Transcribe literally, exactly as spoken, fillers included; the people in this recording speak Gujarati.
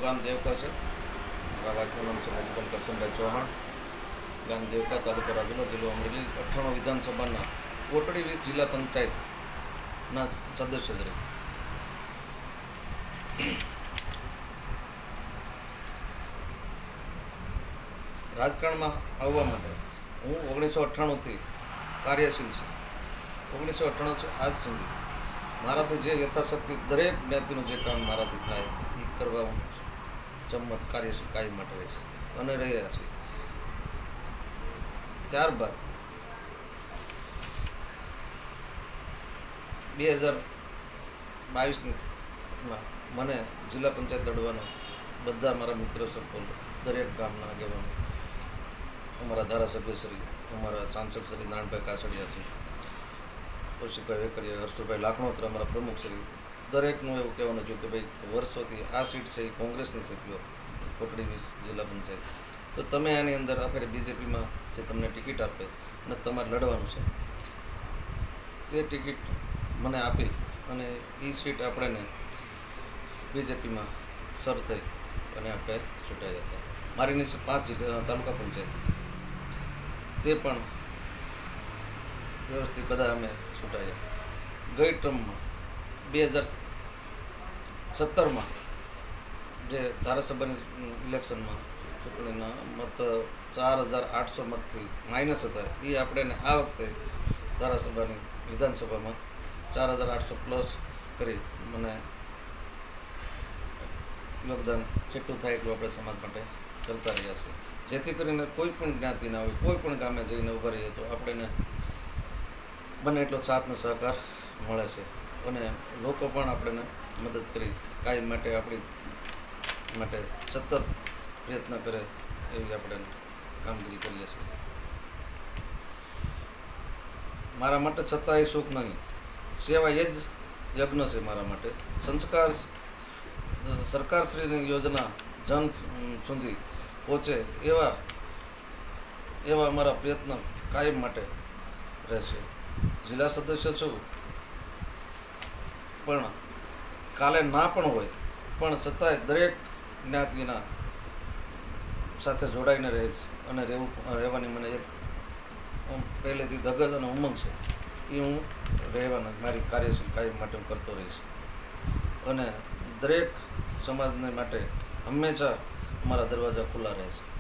ગામ દેવકા છે. મારા વાઇફનું નામ છે મધુબન કરશનભાઈ ચૌહાણ. ગામ દેવકા, તાલુકો રાજુલા, જિલ્લો અમરેલી. અઠ્ઠાણું વિધાનસભાના કોટડી વીસ જિલ્લા પંચાયતના સદસ્ય તરીકે. રાજકારણમાં આવવા માટે હું ઓગણીસો અઠ્ઠાણુંથી કાર્યશીલ છું. ઓગણીસો અઠ્ઠાણુંથી આજ સુધી મારાથી જે યથાશક્તિ દરેક જ્ઞાતિનું જે કામ મારાથી થાય એ કરવા હું ચમત કાર્યશીલ કાયમ માટે રહીશ અને રહ્યા છીએ. ત્યારબાદ બે હજાર બાવીસની મને જિલ્લા પંચાયત લડવાનો બધા મારા મિત્રો સર્કલ, દરેક ગામના આગેવાનો, અમારા ધારાસભ્ય શ્રી, અમારા સાંસદ શ્રી નારાયણભાઈ કાસડિયા શ્રી, કૌશિકભાઈ વેકરિયા, હર્ષુભાઈ લાખણોત્રા, અમારા પ્રમુખ શ્રી, દરેકનું એવું કહેવાનું છું કે ભાઈ વર્ષોથી આ સીટ છે એ કોંગ્રેસની સીટ કોટડી વીસ જિલ્લા પંચાયત, તો તમે આની અંદર આખરે બીજેપીમાં જે તમને ટિકિટ આપે અને તમારે લડવાનું છે તે ટિકિટ મને આપી અને એ સીટ આપણને બીજેપીમાં સર થઈ અને આપણે ચૂંટાઈ હતા. મારી નીચે પાંચ તાલુકા પંચાયત તે પણ વ્યવસ્થિત બધા અમે ચૂંટાયા. ગઈ ટર્મમાં બે હજાર સત્તરમાં જે ધારાસભાની ઇલેક્શનમાં ચૂંટણીના મત ચાર હજાર આઠસો મતથી માઇનસ હતા એ આપણે આ વખતે ધારાસભાની વિધાનસભામાં ચાર હજાર આઠસો પ્લસ કરી મને યોગદાન જેટલું થાય એટલું આપણે સમાજ માટે કરતા રહ્યા છીએ. જેથી કરીને કોઈ પણ જ્ઞાતિના હોય, કોઈ પણ ગામે જઈને ઉભા રહીએ તો આપણને બને એટલો સાથ ને સહકાર મળે છે અને લોકો પણ આપણને મદદ કરી કાયમ માટે આપણી માટે સતત પ્રયત્ન કરે એવી આપણે કામગીરી કરીએ છીએ. મારા માટે સત્તા એ સુખ નહીં, સેવા એ જ યજ્ઞ છે મારા માટે. સંસ્કાર સરકારશ્રીની યોજના જન સુધી પહોંચે એવા એવા અમારા પ્રયત્ન કાયમ માટે રહેશે. જિલ્લા સદસ્ય છું પણ કાલે ના પણ હોય પણ છતાંય દરેક જ્ઞાતિના સાથે જોડાઈને રહીશ અને રહેવું રહેવાની મને એક પહેલેથી ધગજ અને ઉમંગ છે. એ હું રહેવાના મારી કાર્યશીલ કાયમ માટે હું કરતો રહીશ અને દરેક સમાજને માટે હંમેશા અમારા દરવાજા ખુલ્લા રહે છે.